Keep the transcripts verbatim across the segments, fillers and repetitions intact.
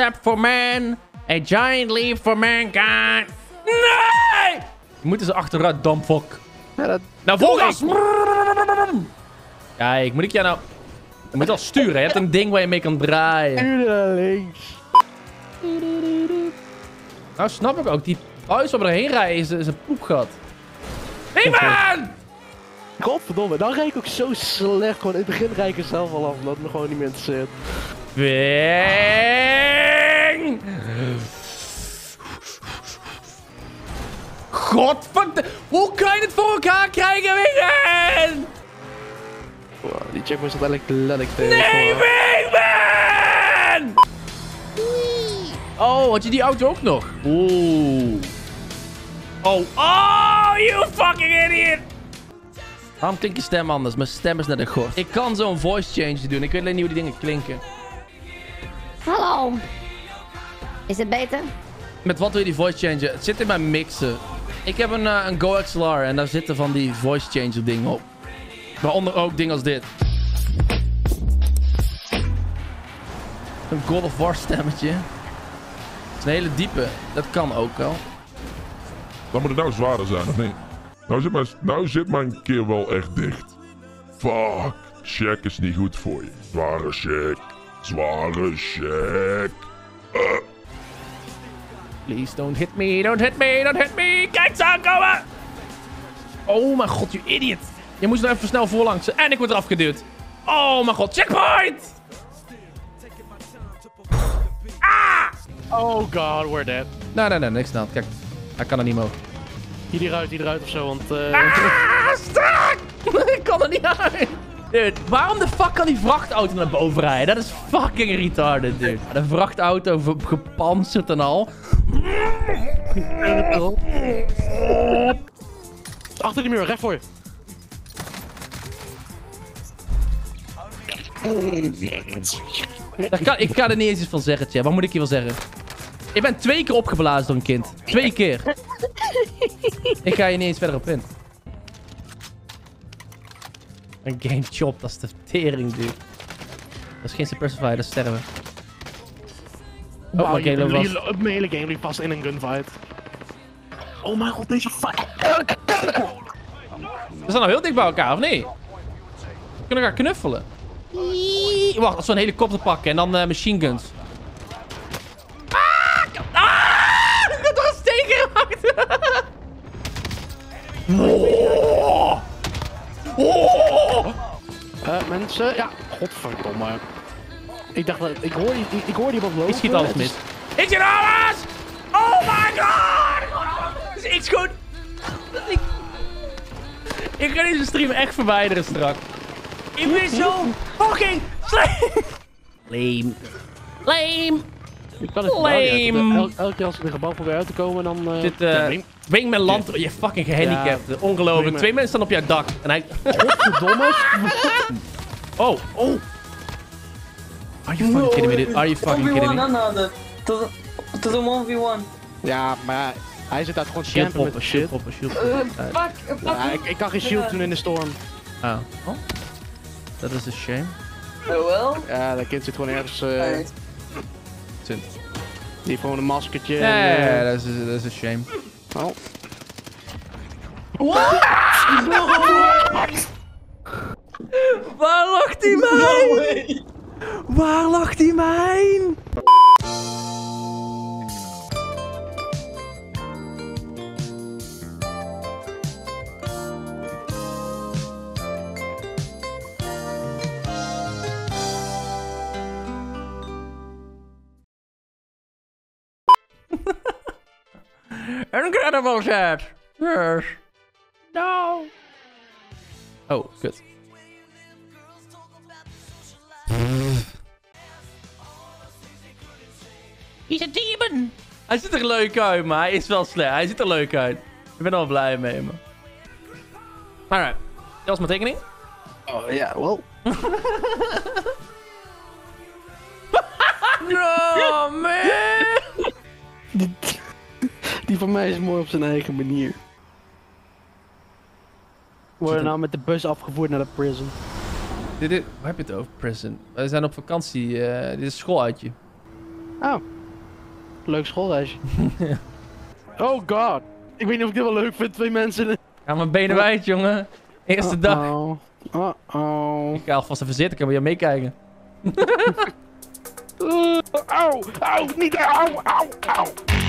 step for man. A giant leap for mankind. Nee! We moeten ze achteruit, dampfok. Ja, dat... Nou, volgas! Kijk, moet ik jou nou... Je moet wel sturen, je hebt een ding waar je mee kan draaien. Stuur naar links. Nou snap ik ook, die huis waar we erheen rijden is, is een poepgat. Nee man! Godverdomme, dan rijd ik ook zo slecht. Gewoon in het begin rijd ik er zelf al af, omdat het me gewoon niet meer interesseert. Wing! Godverdomme! Hoe kan je het voor elkaar krijgen, Wingen? Wow, die checkpoint staat eigenlijk letterlijk tegen. Nee, Wingman! Oh, had je die auto ook nog? Oeh. Oh, oh, you fucking idiot! Waarom klinkt je stem anders? Mijn stem is net een gort. Ik kan zo'n voice change doen. Ik weet alleen niet hoe die dingen klinken. Hallo. Is het beter? Met wat wil je die voice changer? Het zit in mijn mixen. Ik heb een, uh, een Go X L R en daar zitten van die voice changer dingen op. Waaronder ook dingen als dit. Een God of War stemmetje. Het is een hele diepe. Dat kan ook wel. Dan moet het nou zwaarder zijn, of niet? Nou zit, mijn, nou zit mijn keer wel echt dicht. Fuck. Check is niet goed voor je. Zware check. Zware check. Uh. Please don't hit me, don't hit me, don't hit me. Kijk ze aankomen. Oh mijn god, you idiot. Je moest er even snel voorlangs. En ik word eraf geduwd. Oh mijn god, checkpoint. Ah! Oh god, we're dead. Nee, nee, nee, niks aan. Kijk, hij kan er niet mogen. Hier eruit, hier eruit of zo, want... Uh... Ah, strak! Ik kan er niet uit. Dude, waarom de fuck kan die vrachtauto naar boven rijden? Dat is fucking retarded, dude. De vrachtauto gepantserd en al. Achter die muur, recht voor je. Daar kan, ik kan er niet eens iets van zeggen, tja. Wat moet ik hier wel zeggen? Ik ben twee keer opgeblazen door een kind. Twee keer. Ik ga hier niet eens verder op in. Een game chop, dat is de tering, dude. Dat is geen suppressor fire, dat is sterven. Oh, oké, dat was... Mijn hele game liep vast in een gunfight. Oh mijn god, deze fuck. We staan nou heel dicht bij elkaar, of niet? We kunnen elkaar knuffelen. Wacht, als we een helikopter pakken en dan uh, machine guns. Ah! Ah! Ik heb toch een steek geraakt! Oh! Oh! Uh, mensen, ja, godverdomme. Ik dacht dat, ik hoorde, ik, ik hoorde iemand lopen. Ik schiet alles mis. Ik schiet alles! Oh my god! Is iets goed? Ik, ik ga deze stream echt verwijderen straks. Ik ben zo fucking lame. Lame. Lame. Ik kan het Lame. El, elke keer als ik er gebouw probeer uit te komen, dan... Uh, Dit, uh, ja, Wing met land, je fucking gehandicapt. Ja, ongelooflijk. Twee mensen staan op jouw dak. En hij... Godverdomme. Oh, oh. Are you fucking kidding me, dude? Are you fucking kidding me? Another. To the, to the one v one. Ja, maar hij zit daar gewoon Shield campen met poppen, shit. shield poppen, shield Uh, poppen. fuck, fuck. Ja, ik, ik kan geen shield doen in de storm. Oh. Oh? Dat is een shame. Oh well. Ja, dat kind zit gewoon ergens... Uh, Alright. Zin. die heeft gewoon een maskertje. Ja, en, uh, ja, dat is, dat is een shame. Oh. What? Waar lag die No mijn? way. Waar lag die mijn? Incredible chat. Yes. No. Oh, kut. He's a demon. Hij ziet er leuk uit, maar hij is wel slecht. Hij ziet er leuk uit. Ik ben er wel blij mee, man. Alright. Dat was mijn tekening. Oh ja, wel. No, man. Die, die van mij is mooi op zijn eigen manier. We worden nou met de bus afgevoerd naar de prison. Dit, dit, waar heb je het over, prison? We zijn op vakantie. Uh, dit is schooluitje. Oh. Leuk schoolreisje. Oh god. Ik weet niet of ik dit wel leuk vind, twee mensen. Ga mijn benen wijd, jongen. Eerste dag. Uh-oh. Uh-oh. Ik ga alvast even zitten, ik kan bij jou meekijken. Uh, Auw, auw, niet auw, auw, auw.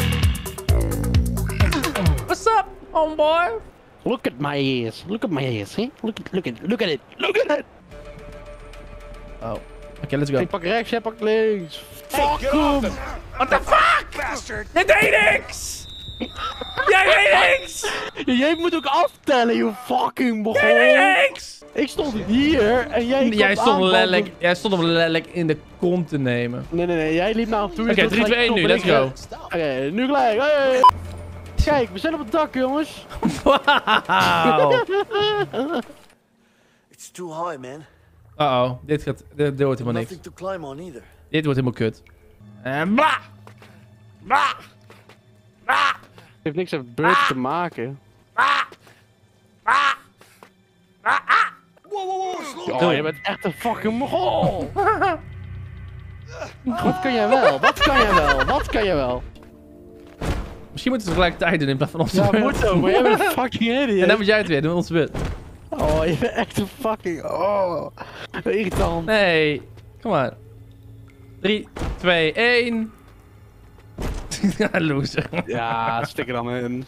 What's up, homeboy? Look at my ears, look at my ears, hè? Look at, look at, look at it, look at it. Oh, oké, okay, let's go. Ik pak rechts, jij pakt links. Fuck hem. What the fuck? Bastard. Jij deed niks! Jij deed niks! Jij moet ook aftellen, you fucking begon. Jij deed niks! Ik stond hier en jij Jij komt stond, aan, lelijk, jij stond hem lelijk in de kont te nemen. Nee, nee, nee, jij liep naar hem toe. Oké, okay, drie, twee, één nu, let's go. Oké, okay, nu gelijk. Hey. Kijk, we zijn op het dak, jongens. Wauw. It's too high, man. Uh-oh, dit, gaat, dit, dit wordt helemaal niks. Nothing to climb on either. Dit wordt helemaal kut. En bla! Bla! Bla! Het heeft niks met birds te maken. Bla! Bla! Bla! Ah! Whoa, whoa, whoa, slow. Oh, je bent echt een fucking mogol. Wat kan jij wel? Wat kan jij wel? Wat kan jij wel? Misschien moeten we het tegelijkertijd doen in plaats van ons. Ja, moet ook, maar jij bent een fucking idiot. En dan moet jij het weer doen, ons beurt. Oh, je bent echt een fucking... Oh, irritant. Nee, kom maar. drie, twee, één. Loser. Ja, stik er dan in.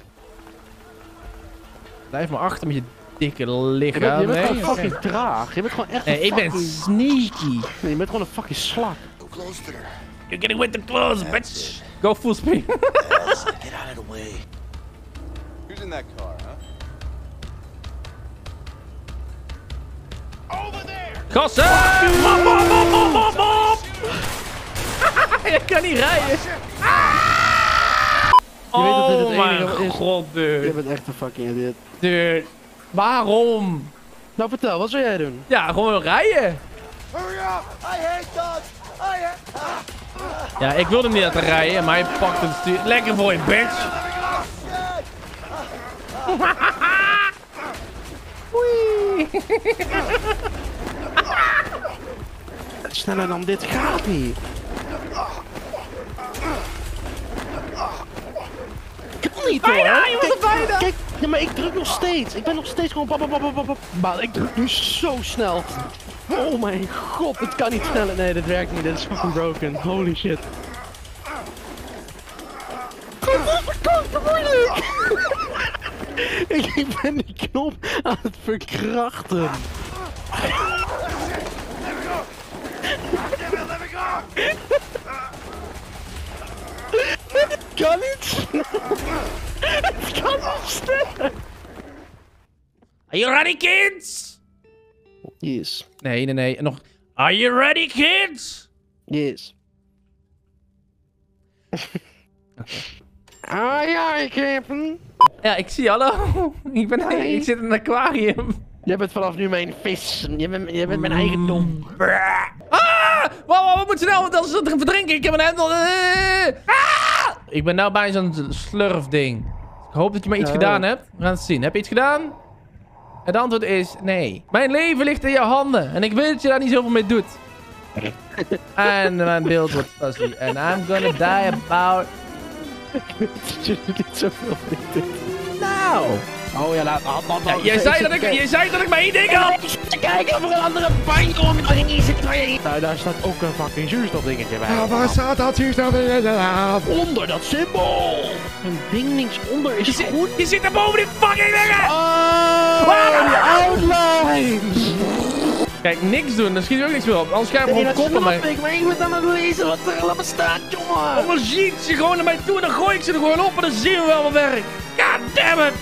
Blijf maar achter met je dikke Je lichaam. bent, je bent Nee, gewoon oké. fucking traag. Je bent gewoon echt Nee, een ik ben fucking... sneaky. Nee, je bent gewoon een fucking slak. Go close to her. You're getting with the clothes, bitch. Go full speed. Elsa, get out of the way. Who's in that car, huh? Gassen! Mop, mop, mop, mop, mop, mop! Je kan niet rijden. Je weet dat dit het Oh mijn enige is. god, Je dude. bent echt een fucking idiot. Dude, waarom? Nou, vertel, wat zou jij doen? Ja, gewoon rijden. Hurry up! I hate dogs! I hate... Ja, ik wilde hem niet laten rijden, maar hij pakt het stuur. Lekker voor je, bitch. Oei. Sneller dan dit gaat niet. Kan niet hoor. Bijna, je was er bijna. Kijk, ja, maar ik druk nog steeds. Ik ben nog steeds gewoon pap, pap, pap, pap, pap. Maar ik druk nu zo snel. Oh mijn god, het kan niet sneller. Nee, dit werkt niet. Dit is fucking broken. Holy shit. Ik ben die knop aan het verkrachten. Het kan niet snel. Het kan niet snel. Are you ready, kids? Yes. Nee, nee, nee. En nog. Are you ready, kids? Yes. Ah ja, ik heb hem. Ja, ik zie, hallo. Ik, ben, Hi. ik zit in een aquarium. Jij bent vanaf nu mijn vis. Jij bent, jij bent mijn eigendom. Ah! Wow, wow, we moeten snel, want anders verdrinken. Ik heb een hendel. Ah! Ik ben nou bij zo'n slurfding. Ik hoop dat je maar iets Oh. gedaan hebt. We gaan het zien. Heb je iets gedaan? Het antwoord is nee. Mijn leven ligt in je handen. En ik weet dat je daar niet zoveel mee doet. En mijn beeld wordt fuzzy. And I'm gonna die about... Je doet niet zoveel dit. Nou. Oh ja, laat. laat, laat, Ja, laat. jij, Ik zei zit dat te ik, kijken. jij zei dat ik maar één ding had. Te kijken of er een andere banjo om je zit. Nou, daar staat ook een fucking zuurstofdingetje bij. Ja, waar staat dat zuurstof inderdaad? Onder dat symbool. Een ding linksonder is Je zit, groen. je zit daar boven die fucking dingen. Oh, die outlines. Kijk, niks doen. Dan schiet je ook niks meer op. Anders ga je Nee, gewoon dat koppen. snap Maar... ik, maar ik ben aan het lezen wat er allemaal staat, jongen. Oh, dan ziet ze gewoon naar mij toe en dan gooi ik ze er gewoon op en dan zien we wel wat werk. God damn it.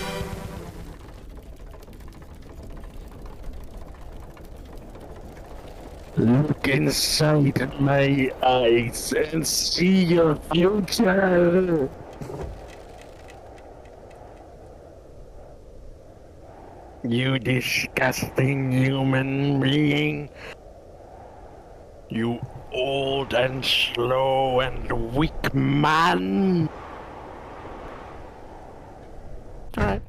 Look inside my eyes and see your future. You disgusting human being. You old and slow and weak man. Alright.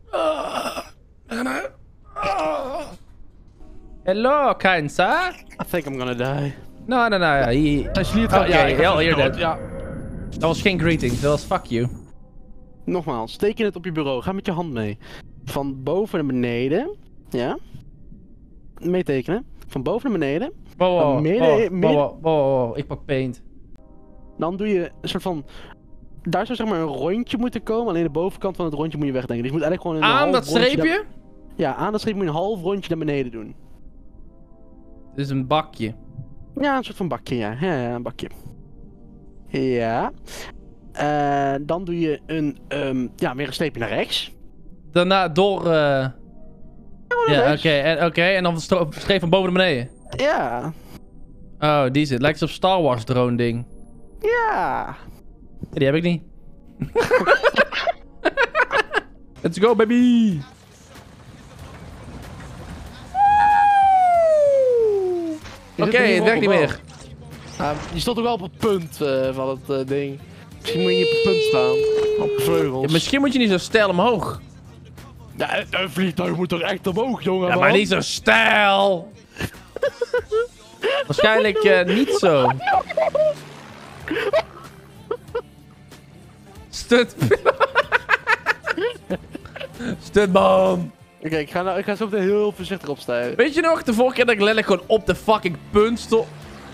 Hello, kind sir. think I'm gonna die. Nou, nou, nou, ja. Hij... Hij sliert Oké, ja, ik heel ga eerder. dood, ja. Dat was geen greeting, dat was fuck you. Nogmaals, teken het op je bureau. Ga met je hand mee. Van boven naar beneden. Ja. Meetekenen. Van boven naar beneden. Wow, wow, midden- wow, midden- wow, wow, wow, wow. Ik pak paint. Dan doe je een soort van... Daar zou zeg maar een rondje moeten komen. Alleen de bovenkant van het rondje moet je wegdenken. Dus je moet eigenlijk gewoon een Aan half dat rondje streepje? naar- Ja, aan dat streepje moet je een half rondje naar beneden doen. Dit is een bakje. Ja, een soort van bakje, ja. Ja, ja, een bakje. Ja. Eh, dan doe je een, ehm, ja, weer een streepje naar rechts. Daarna door... eh naar Ja, oké. rechts. En, oké, en dan stro- streep van boven naar beneden. Ja. Oh, die zit. Lijkt op Star Wars drone ding. Ja. Die heb ik niet. Let's go, baby! Oké, het werkt niet meer. Ja, je stond ook wel op het punt eh, van het eh, ding. Misschien moet je op het punt staan. Op de vleugels. Ja, misschien moet je niet zo stijl omhoog. Ja, een vliegtuig moet toch echt omhoog, jongen, Ja, man? maar niet zo stijl. Waarschijnlijk eh, niet zo. Stut. Stutman. Oké, ik, ga nou, ik ga zo meteen heel voorzichtig opstijgen. Weet je nog, de vorige keer dat ik letterlijk gewoon op de fucking punt stond?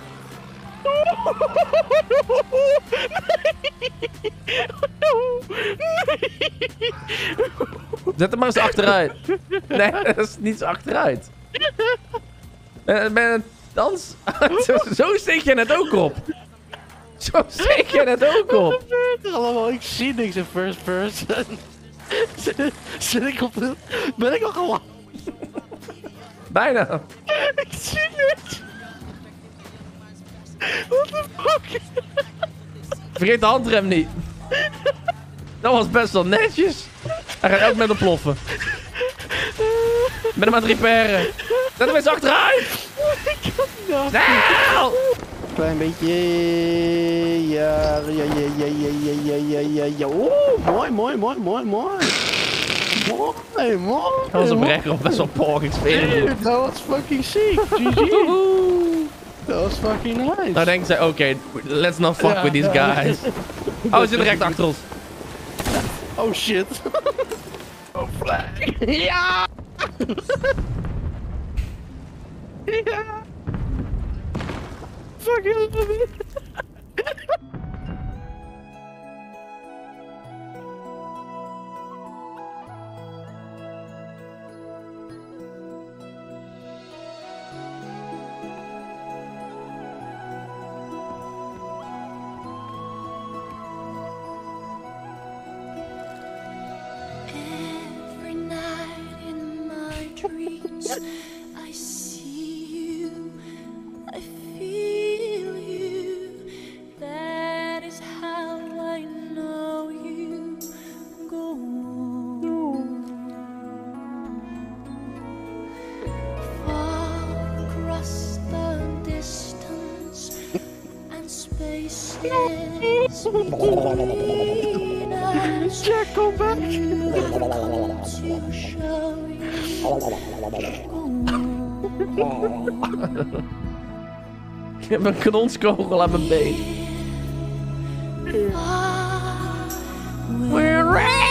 Zet hem maar eens achteruit. Nee, dat is niet achteruit. Ben, ben, dans. zo, zo steek je het ook op. Zo steek je het ook op. Allemaal, ik zie niks in first person. zit, zit ik op de... Ben ik al geland? Bijna. Ik zie niks. What the fuck? Vergeet de handrem niet. Dat was best wel netjes. Hij gaat elk met ontploffen. Ik ben hem aan het repairen. Zet hem eens achteruit. Ik kan niet af. Nou! Klein beetje. Ja, ja, ja, ja, ja, ja, ja, ja, ja, ja. Oeh, mooi, mooi, mooi, mooi, mooi. Mooi, mooi. Dat was mooi. oprecht nog best wel porking spelen. Dat was fucking sick. G G. Dat was fucking nice. Nou denken zij, oké, let's not fuck Ja, with these ja. guys. Oh, ze zitten recht achter ons. Oh shit. Oh flag. Ja! Ja! Fucking love it. Every night in my dreams, I see you, I feel you. That is how I know you go on. Far across the distance and spaces between us. Jack, come back. Ik heb een kanonskogel aan mijn been. We're ready.